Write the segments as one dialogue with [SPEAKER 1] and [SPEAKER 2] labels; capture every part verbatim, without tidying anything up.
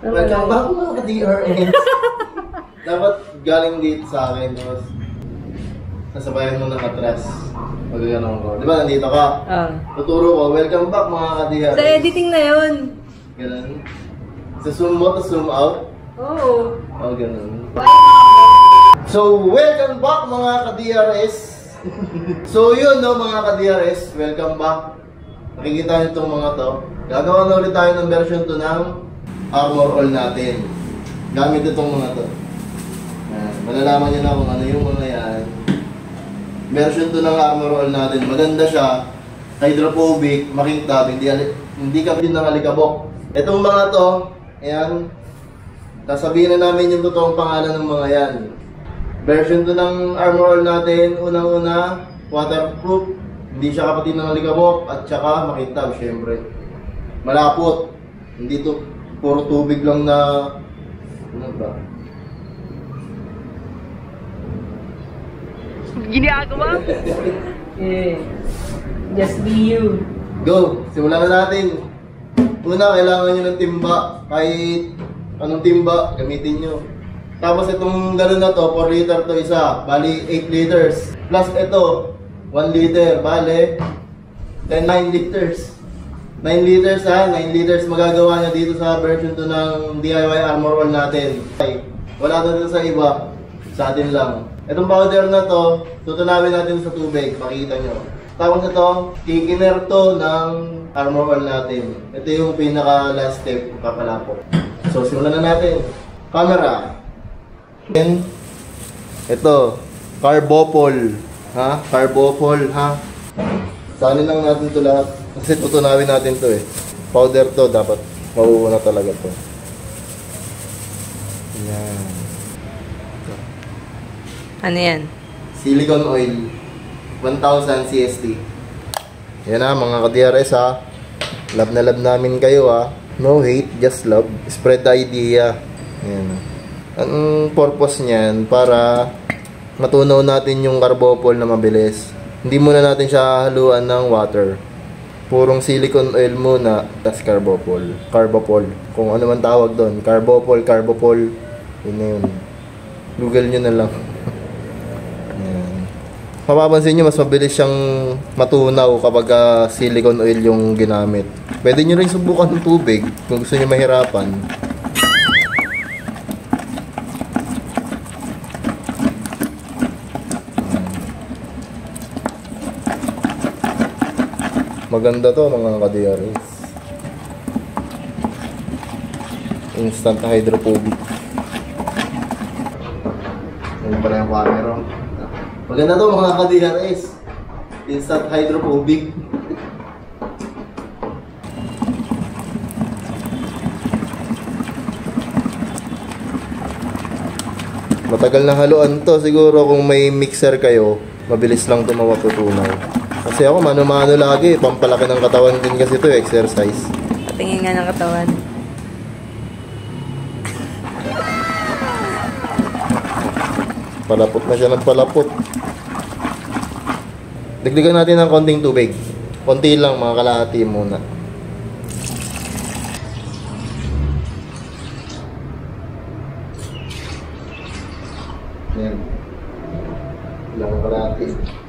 [SPEAKER 1] Welcome back mga ka-D R S. Dapat galing dito sa akin, tapos nasabayan mo ng atras. Pag gano'n ko. Di ba, nandito ka?
[SPEAKER 2] Ah.
[SPEAKER 1] Tuturo ko, welcome back mga ka-D R S.
[SPEAKER 2] Sa editing na yun.
[SPEAKER 1] Ganun. Sa zoom mo, to zoom out.
[SPEAKER 2] Oo.
[SPEAKER 1] Oh, ganun. So, welcome back mga ka-D R S. So, yun no mga ka-D R S, welcome back. Nakikita nyo itong mga to. Gagawa na ulit tayo ng version two ng armor all natin. Gamit itong mga to. Yan. Malalaman nyo na kung ano yung mga yan. Version two ng armor all natin. Maganda siya. Hydrophobic, makintab, hindi, hindi ka din ng alikabok. Itong mga to, ayan, sasabihin na namin yung totoong pangalan ng mga yan. Version two ng armor all natin, unang-una, waterproof, hindi siya kapatid ng alikabok, at saka makintab, syempre. Malapot, hindi to puro tubig lang na, ano ba?
[SPEAKER 2] Ginagawa? Yeah. Just be you.
[SPEAKER 1] Go! Simulan na natin. Una, kailangan nyo ng timba. Kahit anong timba, gamitin nyo. Tapos itong gano'n na to, four liter to isa. Bali, eight liters. Plus ito, one liter. Bali, ten, nine liters. nine liters ha, nine liters magagawa niya dito sa version two ng D I Y armor all natin. Okay. Wala na dito sa iba, sa atin lang. Itong powder na to, tutunawin natin sa tubig, makikita nyo. Tapos ito, kikiner to ng armor all natin. Ito yung pinaka last step, papalapok. So simulan na natin. Camera. Then, ito, carbopol. Ha? Carbopol, ha? Sanin lang natin ito lahat. Kasi tutunawin natin to eh. Powder to, dapat mauuna talaga to. Yan.
[SPEAKER 2] Ano yan?
[SPEAKER 1] Silicone oil. one thousand C S T. Yan ha, mga ka-D R S ha. Love na love namin kayo ha. No hate, just love. Spread the idea. Yan. Ang purpose niyan, para matunaw natin yung carbopol na mabilis. Hindi muna natin siya haluan ng water. Purong silicone oil muna, tas carbopol. Carbopol. Kung ano man tawag doon. Carbopol, carbopol. Yun na yun. Google nyo na lang. Ayan. Mapapansin nyo, mas mabilis siyang matunaw kapag uh, silicone oil yung ginamit. Pwede nyo rin subukan ng tubig kung gusto nyo mahirapan. Maganda to mga ka-D R S. Instant hydrophobic. Ayun pala yung camera. Maganda to mga ka-D R S. Instant hydrophobic. Matagal na haluan to. Siguro kung may mixer kayo, mabilis lang to mawatutunaw. Kasi ako mano-mano lagi, pampalaki ng katawan din kasi ito, exercise.
[SPEAKER 2] Patingin nga ng katawan.
[SPEAKER 1] Palapot na siya ng palapot. Dagdagan natin ng konting tubig. Konti lang, mga kalahati muna. Yan. Ilang kalahati.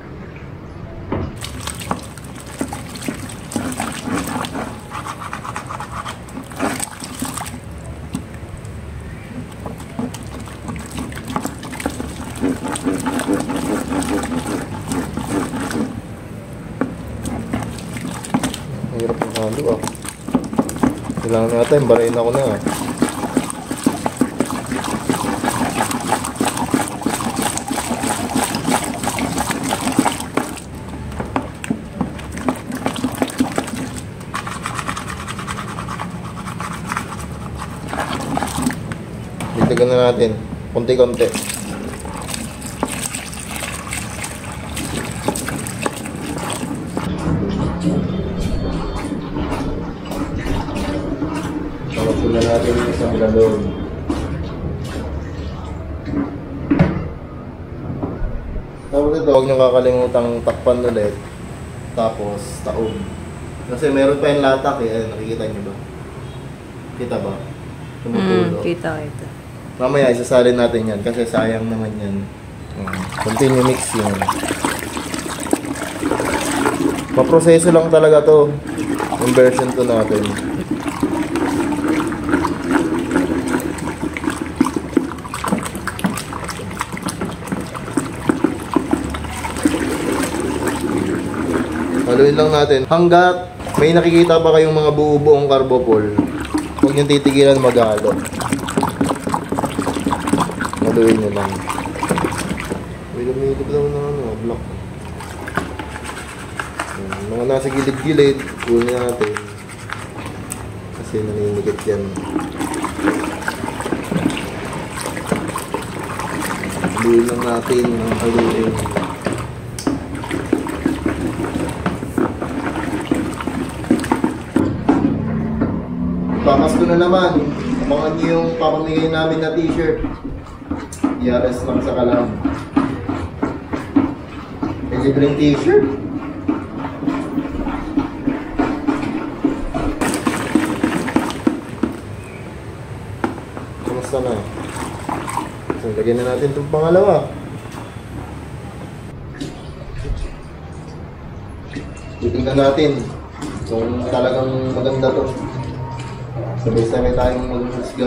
[SPEAKER 1] Hirap ng halo ah. Kailangan nata yung barayin ako na ah. Dagdagan na natin. Konti-konti. Pagpula natin yung isang galon. Tapos ito, huwag nyo kakalimutang takpan ulit. Tapos, taob. Kasi meron pa yung latak eh. Ayun, nakikita nyo ba? Kita ba?
[SPEAKER 2] Hmm,
[SPEAKER 1] tumutulo.
[SPEAKER 2] kita kita.
[SPEAKER 1] Mamaya isasalin natin yan kasi sayang naman yan. Hmm. Continue mixing. Maproseso lang talaga to. Yung version two natin. Haluin lang natin. Hanggat may nakikita pa kayong mga buo-buong carbopol, huwag niyong titigilan mag-halo. Haluin nyo lang. May lumilip daw na ano, block. Mga nasa gilid-gilid, kunin natin. Kasi naninigit yan. Haluin lang natin ng haluin. Pamasko na naman. Abangan niyo yung papamigay namin na t-shirt. I R S lang sa kalam. May libreng t-shirt. Kamusta na? So, lagyan na natin itong pangalawa. Titignan natin kung talagang maganda to. Sabay-sabay tayong mag-husga.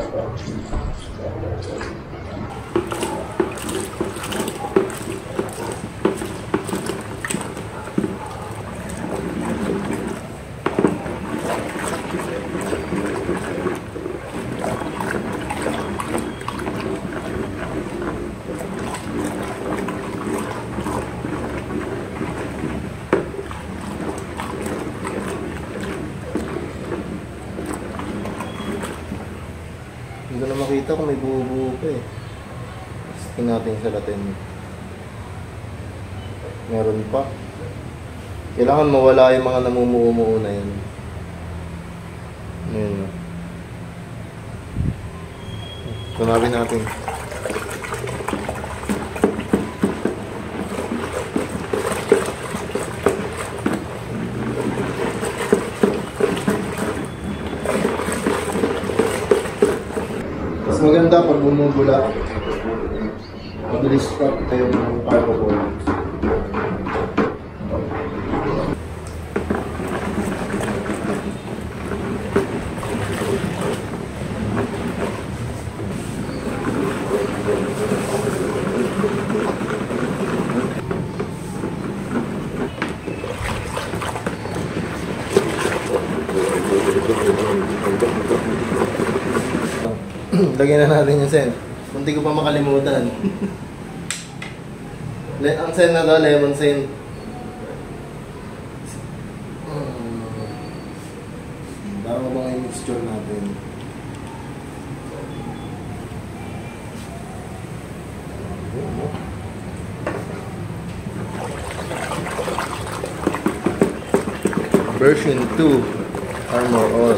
[SPEAKER 1] Hindi ko na makita kung may buo-buo pa eh. Tingnan natin sa latin. Meron pa. Kailangan mawala yung mga namumuo-muo na yun. Ayan. Tunawin natin. Mas maganda pag bumubula. Mabilis pa yung carbopol. Lagyan na natin yung sen. Munti ko pa makalimutan. Le- ang sen na to, lemon sen. Hmm. Parang ba yung mixture natin? Version two Armor All.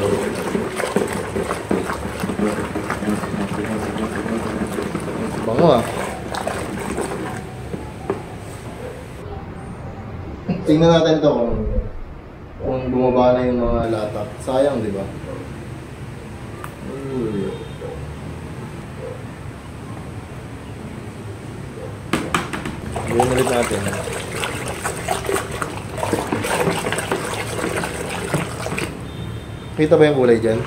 [SPEAKER 1] Bango ah. Tingnan natin to kung kung bumaba na yung mga latak. Sayang, di ba? Uy. Gawin ulit natin. Kita ba yung kulay dyan?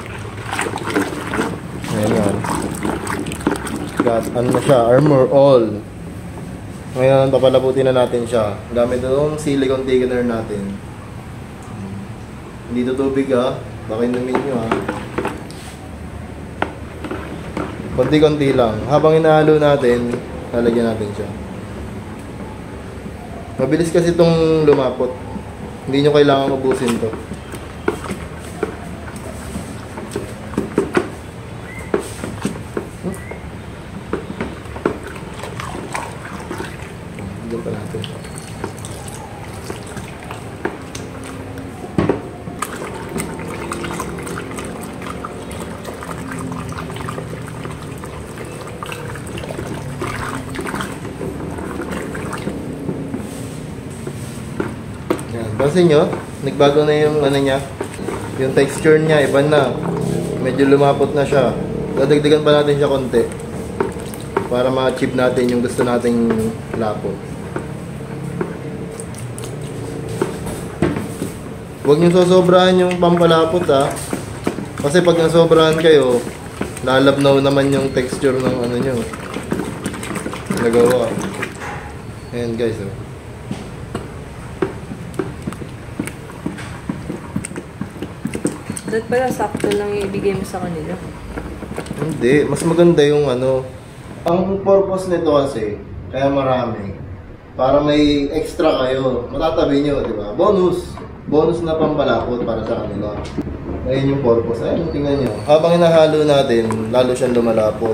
[SPEAKER 1] Ayan yan. Got, ano na siya, Armor All. Ngayon, papalabutin na natin siya. Gamit itong silicone thickener natin. Hindi ito tubig ha. Baka inumin nyo ha. Konti-konti lang. Habang inahalo natin, lalagyan natin siya. Mabilis kasi itong lumapot. Hindi nyo kailangan ubusin to. Diyan pa natin. Yan. Pansin nyo, nagbago na yung ano niya, yung texture niya, iba na. medyo lumapot na siya. Dadagdagan pa natin siya konti para ma-achieve natin yung gusto nating lapot. Huwag niyo sosobrahan yung pampalapot ha. Kasi pag nasobrahan kayo, lalabnaw naman yung texture ng ano nyo nagawa. Ayan guys oh.
[SPEAKER 2] Dapat pala sakto lang yung ibigay mo sa kanila.
[SPEAKER 1] Hindi, mas maganda yung ano. Ang purpose nito kasi, kaya marami, para may extra kayo, matatabi nyo, di ba? Bonus! Bonus na pampalapot para sa kanila. Ayun yung purpose. Ayun, tingnan nyo. Habang inahalo natin, lalo siyang lumalapot.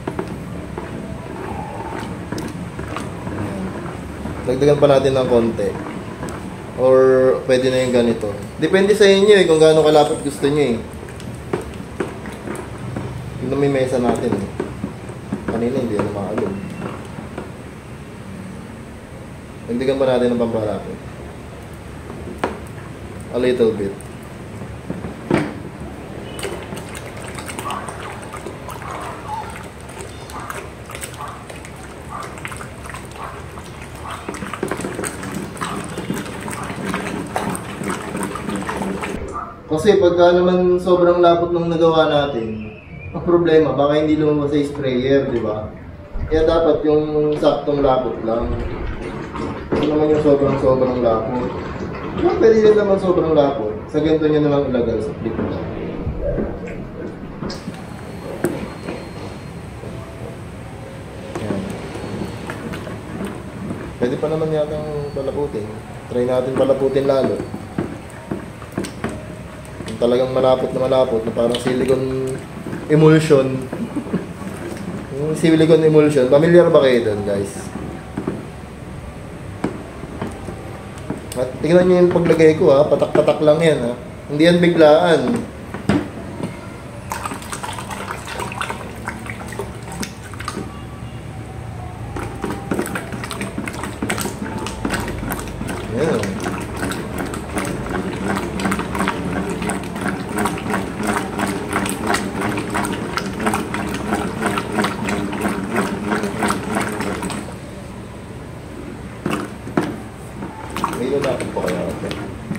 [SPEAKER 1] Dagdagan pa natin ng konti. Or pwede na yung ganito. Depende sa inyo eh, kung gaano kalapot gusto nyo eh. Yun na may mesa natin eh. Kanina hindi na makalog. Dagdagan pa natin ng pampalapot. A little bit. Kasi pagka naman sobrang lapot ng nagawa natin, ang problema, baka hindi lumabas sa sprayer, di ba? Kaya dapat yung saktong lapot lang. Ito naman yung sobrang-sobrang lapot. Kung pwede din naman sobrang lapot, sa ganito nyo na lang ilagay sa clip na. Yan. Pwede pa naman yatang palaputin. Try natin palaputin lalo. Yung talagang malapot na malapot, na parang silicone emulsion. Yung silicone emulsion, familiar ba kayo doon guys? At tingnan nyo yung paglagay ko ha, patak-patak lang yan ha. Hindi yan biglaan. Yan. May lalapot pa kaya ako.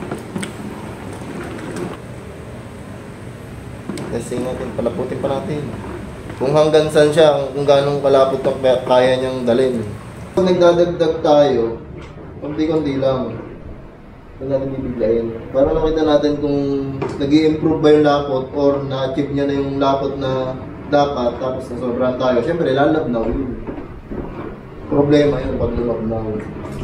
[SPEAKER 1] Testing natin, palaputin pa natin. Kung hanggang saan siya, kung gano'ng kalapot na kaya niyang dalhin. Pag nagdadagdag tayo, konti-konti lang. Ito natin bibiglayin. Para makita natin kung nag-i-improve ba yung lapot or na-achieve niya na yung lapot na dapat tapos nasobrahan tayo. Siyempre, lalabnaw yun. Problema yun pag lumabnaw.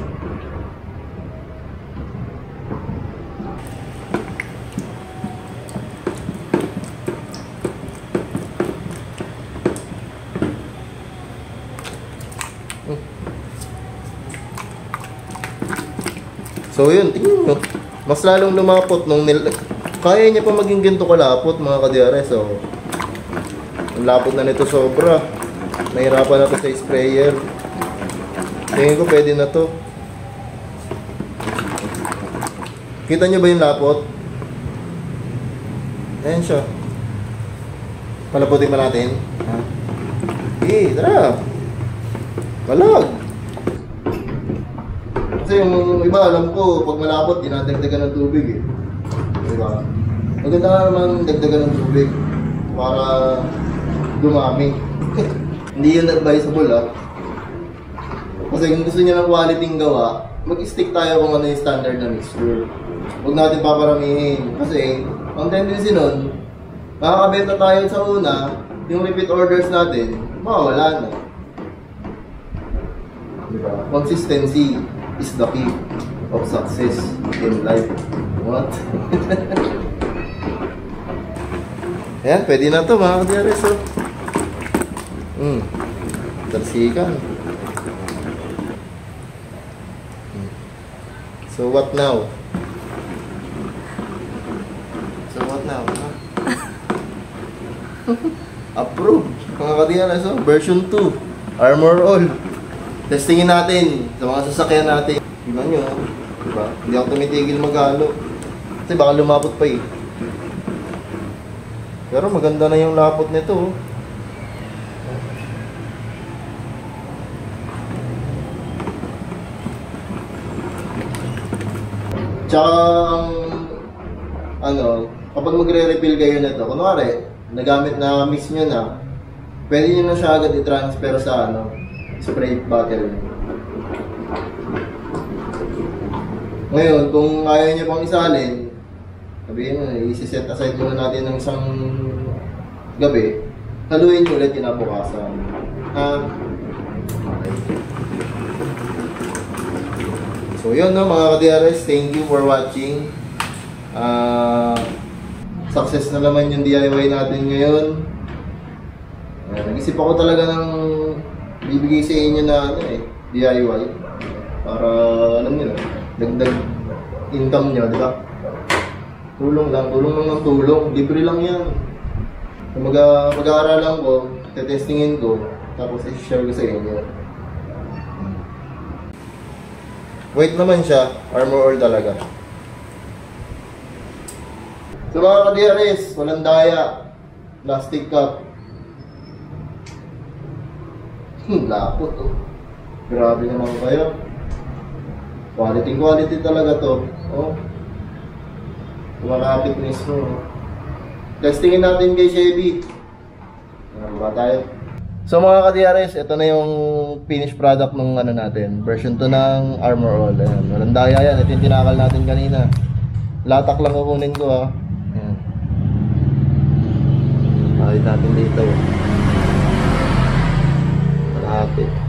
[SPEAKER 1] So yun, tingnan nyo. Mas lalong lumapot nung nil... Kaya niya pa maging ganito kalapot mga ka-D R S. So, ang lapot na nito sobra. Nahirapan na to sa sprayer. Tingin ko pwede na to. Kita nyo ba yung lapot? Ayan siya. Palaputin pa natin. Ha? Okay, tara. Balag. Kasi yung iba, alam ko, pag malapot, dinadagdagan ng tubig eh. Diba? Maganda nga naman dagdagan ng tubig para dumami. Hindi yun advisable ah. Kasi kung gusto niya ng quality ng gawa, mag-stick tayo kung ano yung standard na mixture. Huwag natin paparamihin. Kasi, ang tendency nun, makakabenta tayo sa una, yung repeat orders natin, mawawala na. Diba? Consistency is the key of success in life. What? Ayan, pwede na to mga ka-D R S. Hmm. Tarsikan. Hmm. So what now? So what now? Huh? Approved. Mga ka-D R S, version two. Armor all. Testingin natin sa mga sasakyan natin. Diba nyo? Diba? Hindi ako tumitigil mag-halo. Kasi baka lumapot pa eh. Pero maganda na yung lapot nito. Oh. Tsaka ang ano, kapag magre-refill kayo nito, kunwari, nagamit na mix nyo na, pwede nyo na siya agad i-transfer sa ano, spray bottle. Ngayon, kung ayaw nyo pang isalin, sabihin mo, isi-set aside muna natin ng isang gabi, haluin nyo ulit kinabukasan. Ha? Okay. So yun no mga ka-D R S, thank you for watching. Uh, success na naman yung D I Y natin ngayon. Uh, nag-isip ako talaga ng bibigay sa inyo na ano eh, D I Y. Para alam nyo na, dagdag income nyo, di ba? Tulong lang, tulong lang ng tulong, libre lang yan. Kung mag- mag-aaralan ko, tetestingin ko, tapos i-share ko sa inyo. Wait naman siya, armor all talaga. Sa mga ka-D R S, walang daya, plastic cup. Hmm, lapot oh. Grabe naman kayo. Quality, quality talaga to. Oh. Kumakapit mismo. Testingin natin kay Chevy. Ano ba tayo? So mga ka-D R S, ito na yung finished product ng ano natin. Version two ng Armor All. Ayan. Walang daya yan. Ito yung tinakal natin kanina. Latak lang kukunin ko ha. Ayan. Pakit natin dito. Malapit.